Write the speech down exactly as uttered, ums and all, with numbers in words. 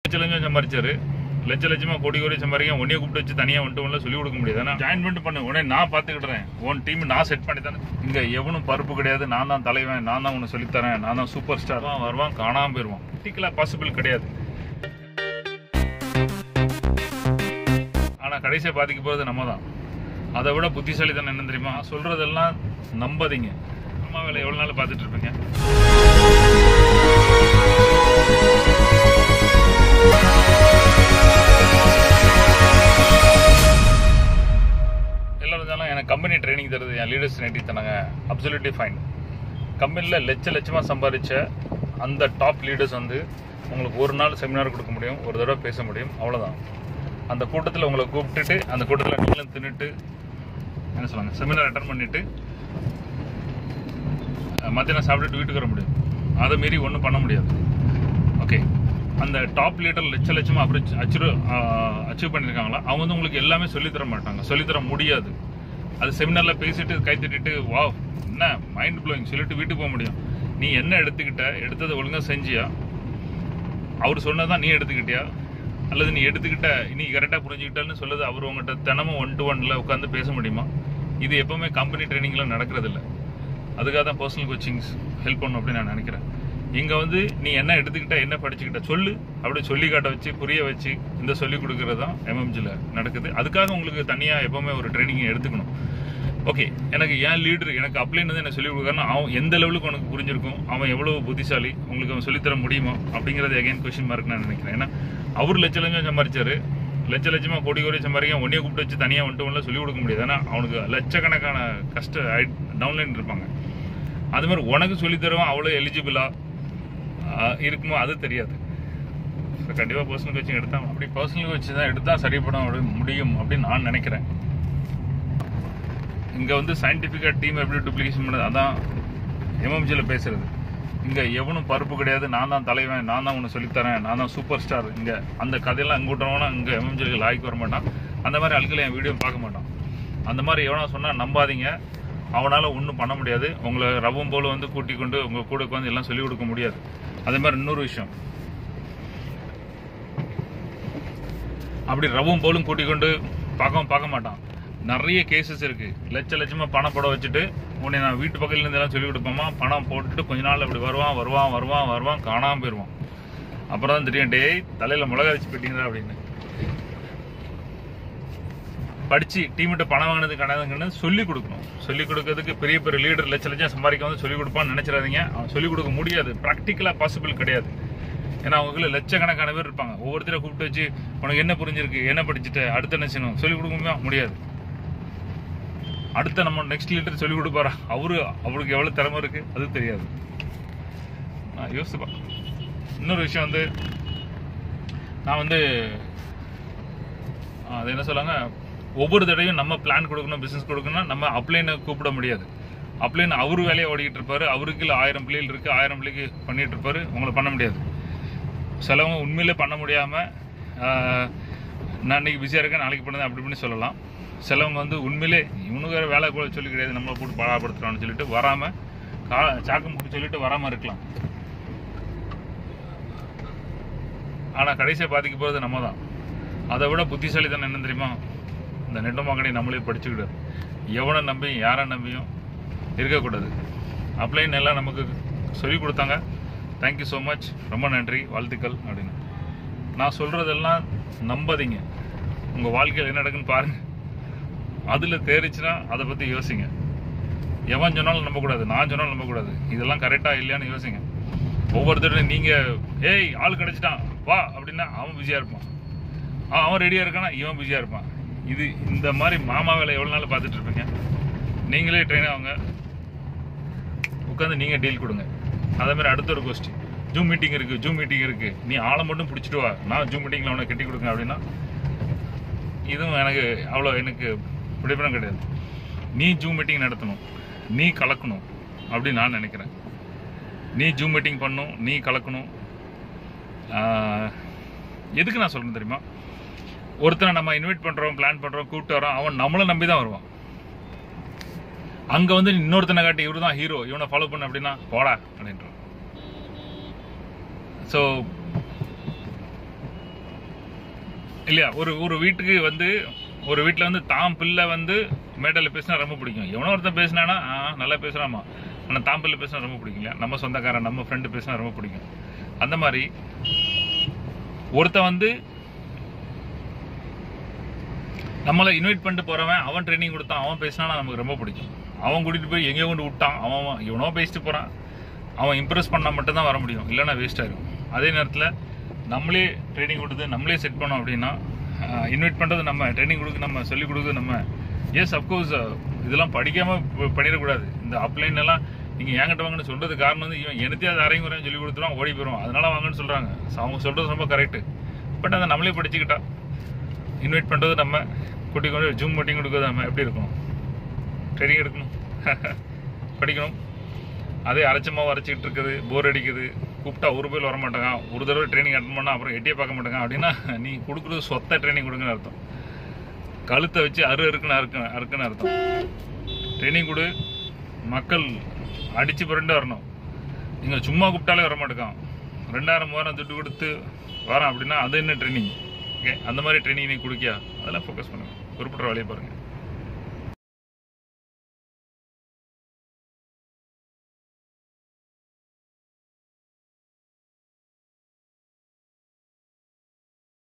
லட்சம் சம்பாரிச்சாரு, லட்ச லட்சமா கோடி கோடி சம்பாதிக்க உன்னைய கூப்பிட்டு வச்சு தனியா வந்துட்டு சொல்லி கொடுக்க முடியாது. ஆனா ஜாயின் பண்ணிட்டு பண்ணு, உடனே நான் பாத்துக்கிட்டேன், உன் டீம் நான் செட் பண்ணி தானே. இங்க எவனும் பருப்பு கிடையாது. நான் தான் தலைவன், நான் தான் உனக்கு சொல்லித்தரேன், நான் தான் சூப்பர் ஸ்டார். வருவான், காணாம போயிருவான். ப்ராக்டிக்கலா பாசிபிள் கிடையாது. ஆனா கடைசியை பாதிக்க போறது நம்ம தான். அதை விட புத்திசாலித்தனம் என்ன தெரியுமா? சொல்றதெல்லாம் நம்பாதீங்க. அம்மா வேலை எவ்வளவு நாள் பார்த்துட்டு இருப்பீங்க. எல்லாரும் எனக்கு கம்பெனி ட்ரைனிங் தருது, என் லீடர்ஸ் ட்ரைனிங் தராங்க, அப்சல்யூட்லி ஃபைன். கம்பெனியில் லட்ச லட்சமாக சம்பாதிச்ச அந்த டாப் லீடர்ஸ் வந்து உங்களுக்கு ஒரு நாள் செமினார் கொடுக்க முடியும், ஒரு தடவை பேச முடியும், அவ்வளோதான். அந்த கூட்டத்தில் உங்களை கூப்பிட்டுட்டு அந்த கூட்டத்தில் நீங்களும் தின்னுட்டு என்ன சொல்லுவாங்க, செமினார் அட்டன் பண்ணிவிட்டு மத்தியானம் சாப்பிட்டுட்டு வீட்டுக்கு வர முடியும். அதை மீறி ஒன்றும் பண்ண முடியாது. ஓகே, அந்த டாப் லீடர் லட்ச லட்சமாக அப்படி அச்சீவ் அச்சீவ் பண்ணியிருக்காங்களா, அவங்க வந்து உங்களுக்கு எல்லாமே சொல்லித்தர மாட்டாங்க, சொல்லித்தர முடியாது. அது செமினாரில் பேசிட்டு கை தட்டிட்டு வா என்ன மைண்ட் ப்ளோயிங் சொல்லிட்டு வீட்டுக்கு போக முடியும். நீ என்ன எடுத்துக்கிட்ட, எடுத்ததை ஒழுங்காக செஞ்சியா, அவர் சொன்னதான் நீ எடுத்துக்கிட்டியா, அல்லது நீ எடுத்துக்கிட்ட நீ கரெக்டாக புரிஞ்சுக்கிட்டான்னு சொல்லுது அவர் உங்கள்கிட்ட தினமும் ஒன் டு ஒன்ல உட்காந்து பேச முடியுமா? இது எப்பவுமே கம்பெனி ட்ரைனிங்கில் நடக்கிறதில்ல. அதுக்காக தான் பர்சனல் கோச்சிங்ஸ் ஹெல்ப் பண்ணும் அப்படின்னு நான் நினைக்கிறேன். இங்கே வந்து நீ என்ன எடுத்துக்கிட்ட, என்ன படிச்சுக்கிட்ட சொல்லு, அப்படி சொல்லி காட்ட வச்சு புரிய வச்சு இந்த சொல்லி கொடுக்கறது தான் எம்எம்ஜியில் நடக்குது. அதுக்காக உங்களுக்கு தனியாக எப்போவுமே ஒரு ட்ரைனிங் எடுத்துக்கணும். ஓகே, எனக்கு ஏன் லீடர் எனக்கு அப்ளைன் வந்து என்ன சொல்லிக் கொடுக்குறான்னா அவன் எந்த லெவலுக்கு உனக்கு புரிஞ்சிருக்கும், அவன் எவ்வளோ புத்திசாலி, உங்களுக்கு அவன் சொல்லித்தர முடியுமா அப்படிங்கிறது அகைன் கொஸ்டின் மார்க் நான் நினைக்கிறேன். ஏன்னா அவர் லட்ச லட்சம் சம்பாதிச்சாரு, லட்ச லட்சமாக கோடி கோடி சம்பாதிக்க உன்னைய கூப்பிட்டு வச்சு தனியாக வந்துட்டு ஒன்றும் சொல்லிக் கொடுக்க முடியாது. ஏன்னா அவனுக்கு லட்சக்கணக்கான கஷ்ட டவுன்லைன் இருப்பாங்க. அது மாதிரி உனக்கு சொல்லித்தருவான் அவ்வளோ எலிஜிபிளா இருக்குமோ அது தெரியாது. கண்டிப்பாக பர்சனல் கோச்சிங் எடுத்தா அப்படி பர்சனல் கோச்சிங் தான் எடுத்தால் சரிப்பட முடியும் அப்படின்னு நான் நினைக்கிறேன். இங்கே வந்து சயின்டிஃபிக்காக டீம் எப்படி டூப்ளிகேஷன் பண்ணுறது அதான் எம்எம்ஜியில் பேசுறது. இங்கே எவனும் பருப்பு கிடையாது. நான் தான் தலைவன், நான் தான் உனக்கு சொல்லித்தரேன், நான் தான் சூப்பர் ஸ்டார். இங்கே அந்த கதையெல்லாம் அங்கே விட்டவனா இங்கே எம்எம்ஜிக்கு லாய்க்கு வர மாட்டான். அந்த மாதிரி ஆட்களை என் வீடியோ பார்க்க மாட்டான். அந்த மாதிரி எவனா சொன்னால் நம்பாதீங்க. அவனால் ஒன்றும் பண்ண முடியாது. உங்களை ரவும் போல் வந்து கூட்டிக் கொண்டு உங்கள் கூட வந்து எல்லாம் சொல்லிக் கொடுக்க முடியாது. அதே மாதிரி இன்னொரு விஷயம், அப்படி ரவும் போலும் கூட்டிக் கொண்டு பார்க்கவும் பார்க்க மாட்டான். நிறைய கேசஸ் இருக்கு. லட்ச லட்சமா பணம் போட வச்சுட்டு உன்னை நான் வீட்டு பக்கத்துல இருந்து எல்லாம் சொல்லிக் கொடுப்போமா, பணம் போட்டுட்டு கொஞ்ச நாள் அப்படி வருவான் வருவான் வருவான் வருவான் காணாம போயிடுவான். அப்புறம் தான் தெரியும், டே தலையில மிளகா வச்சு போயிட்டீங்களா அப்படின்னு. படிச்சு டீம்கிட்ட பணம் வாங்கினது கிடையாதுங்கன்னு சொல்லிக் கொடுக்கணும். சொல்லிக் கொடுக்கறதுக்கு பெரிய பெரிய லீடர் லட்ச லட்சம் சம்பாதிக்க வந்து சொல்லிக் கொடுப்பான்னு நினைச்சிடாதீங்க. அவன் சொல்லிக் கொடுக்க முடியாது, ப்ராக்டிக்கலா பாசிபிள் கிடையாது. ஏன்னா அவங்களுக்கு லட்சக்கணக்கான பேர் இருப்பாங்க. ஒவ்வொருத்தரை கூப்பிட்டு வச்சு உனக்கு என்ன புரிஞ்சிருக்கு, என்ன படிச்சுட்டு அடுத்த என்ன செய்யணும் சொல்லிக் கொடுக்க முடியாது. அடுத்த நம்ம நெக்ஸ்ட் லீடர் சொல்லிக் கொடுப்பாரா, அவரு அவருக்கு எவ்வளவு திறமை இருக்கு அது தெரியாது. நான் யோசிப்பா. இன்னொரு விஷயம் வந்து நான் வந்து அது என்ன சொல்லுவாங்க, ஒவ்வொரு தடவையும் நம்ம பிளான் கொடுக்கணும், பிசினஸ் கொடுக்கணும், நம்ம அப்ளைனை கூப்பிட முடியாது. அப்ளைன் அவரு வேலையை ஓடிக்கிட்டு இருப்பாரு. அவருக்கு இல்லை ஆயிரம் பிள்ளைகள் இருக்கு, ஆயிரம் பிள்ளைக்கு பண்ணிட்டு இருப்பாரு. உங்களை பண்ண முடியாது. சிலவங்க உண்மையிலே பண்ண முடியாம நான் இன்னைக்கு பிஸியா இருக்கேன் நாளைக்கு பண்ணுது அப்படி பண்ணி சொல்லலாம். சிலவங்க வந்து உண்மையிலே இவனுக்கு வேற வேலை கூட சொல்லி கிடையாது, நம்மளை போட்டு பாடாப்படுத்துறான்னு சொல்லிட்டு வராம கா சாக்கம் போட்டு சொல்லிட்டு வராம இருக்கலாம். ஆனா கடைசியை பாதிக்க போறது நம்ம தான். அதை விட புத்திசாலித்தனம் என்ன தெரியுமா? இந்த நெட் மார்க்கெட்டிங் நம்மளே படிச்சுக்கிட்டாரு. எவனை நம்பியும் யாரை நம்பியும் இருக்கக்கூடாது. அப்ளைன் எல்லாம் நமக்கு சொல்லிக் கொடுத்தாங்க. தேங்க்யூ ஸோ மச், ரொம்ப நன்றி, வாழ்த்துக்கள் அப்படின்னு. நான் சொல்றதெல்லாம் நம்பாதீங்க. உங்க வாழ்க்கையில் என்ன நடக்குன்னு பாருங்க. அதுல தேறிச்சுன்னா அதை பத்தி யோசிங்க. எவன் சொன்னாலும் நம்பக்கூடாது, நான் சொன்னாலும் நம்பக்கூடாது. இதெல்லாம் கரெக்டா இல்லையான்னு யோசிங்க. ஒவ்வொருத்தரும் நீங்க ஏய் ஆள் கிடைச்சிட்டான் வா அப்படின்னா அவன் பிஸியா இருப்பான், அவன் ரெடியா இருக்கானா இவன் பிஸியா இருப்பான். இது இந்த மாதிரி மாமா வேலை எவ்வளவு நாள் பார்த்துட்டு இருப்பீங்க. நீங்களே ட்ரெயின் ஆகுங்க, உட்காந்து நீங்க டீல் கொடுங்க. அதே மாதிரி அடுத்த ஒரு கொஸ்டின், ஜூம் மீட்டிங் இருக்கு ஜூம் மீட்டிங் இருக்கு நீ ஆளை மட்டும் பிடிச்சிட்டு வா, நான் ஜூம் மீட்டிங்ல அவனை கட்டி கொடுங்க அப்படின்னா இதுவும் எனக்கு அவ்வளோ எனக்கு பிடிப்படம் கிடையாது. நீ ஜூம் மீட்டிங் நடத்தணும், நீ கலக்கணும் அப்படின்னு நான் நினைக்கிறேன். நீ ஜூம் மீட்டிங் பண்ணணும், நீ கலக்கணும். எதுக்கு நான் சொல்றேன் தெரியுமா? ஒருத்தனை நம்ம இன்வைட் பண்றோம், பிளான் பண்றோம், கூப்பிட்டு வரோம், அவன் நம்மளை நம்பி தான் வருவான். அங்க வந்து இன்னொருத்தனை காட்டி இவரு தான் ஹீரோ, இவனை ஃபாலோ பண்ண அப்படின்னா போடா அப்படின்றான். ஸோ இல்லையா? ஒரு ஒரு வீட்டுக்கு வந்து ஒரு வீட்டில் வந்து தாம் பிள்ளை வந்து மேடையில் பேசினா ரொம்ப பிடிக்கும். எவனோ ஒருத்தன் பேசினானா நல்லா பேசுகிறாமா, ஆனால் தாம் பிள்ளை பேசினா ரொம்ப பிடிக்கும் இல்லையா? நம்ம சொந்தக்காரன் நம்ம ஃப்ரெண்டு பேசினா ரொம்ப பிடிக்கும். அந்த மாதிரி ஒருத்தன் வந்து நம்மளை இன்வைட் பண்ணிட்டு போகிறவன் அவன் ட்ரைனிங் கொடுத்தான், அவன் பேசினா நமக்கு ரொம்ப பிடிக்கும். அவன் கூட்டிகிட்டு போய் எங்கேயோ கொண்டு விட்டான், அவன் இவனோ பேசிட்டு போகிறான், அவன் இம்ப்ரெஸ் பண்ணால் மட்டும்தான் வர முடியும், இல்லைன்னா வேஸ்ட் ஆகிடும். அதே நேரத்தில் நம்மளே ட்ரைனிங் கொடுத்து நம்மளே செட் பண்ணோம் அப்படின்னா, இன்வைட் பண்ணுறது நம்ம, ட்ரைனிங் கொடுக்க நம்ம, சொல்லிக் கொடுக்குறது நம்ம. எஸ் அஃப்கோர்ஸ் இதெல்லாம் படிக்காமல் பண்ணிடக்கூடாது. இந்த அப்ளைன் எல்லாம் நீங்கள் ஏங்கிட்ட வாங்கன்னு சொல்கிறது காரணம் வந்து இவன் எனத்தையும் அதை அரையும் வரையும் சொல்லி கொடுத்துருவான், ஓடி போயிடுவான், அதனால வாங்கன்னு சொல்கிறாங்க. அவங்க சொல்கிறது ரொம்ப கரெக்டு. பட் அதை நம்மளே படிச்சுக்கிட்டா, இன்வைட் பண்ணுறது நம்ம, கூட்டி கொண்டு ஜூம் மீட்டிங் கொடுக்குறது நம்ம, எப்படி இருக்கணும்? ட்ரைனிங் எடுக்கணும், படிக்கணும். அதே அரைச்சமாக அரைச்சிக்கிட்டு இருக்குது, போர் அடிக்குது, கூப்பிட்டா ஒரு பேர் வர மாட்டாங்க, ஒரு தடவை ட்ரைனிங் அட்டன் பண்ணால் அப்புறம் எட்டியே பார்க்க மாட்டாங்க அப்படின்னா நீ கொடுக்குறது சொத்த ட்ரைனிங் கொடுக்குன்னு அர்த்தம். கழுத்தை வச்சு அரு அறுக்குன்னு அறுக்கு அறுக்குன்னு அர்த்தம். ட்ரைனிங் கொடு, மக்கள் அடித்து புரண்டு வரணும். நீங்கள் சும்மா கூப்பிட்டாலே வர மாட்டேங்கான், ரெண்டாயிரம் மூவாயிரம் துட்டு கொடுத்து வரேன் அப்படின்னா அது என்ன ட்ரைனிங்? ஓகே, அந்த மாதிரி ட்ரைனிங் நீ கொடுக்கியா? அதெல்லாம் ஃபோக்கஸ் பண்ணுங்கள், குறிப்பிட்ட வேலையை பாருங்கள்.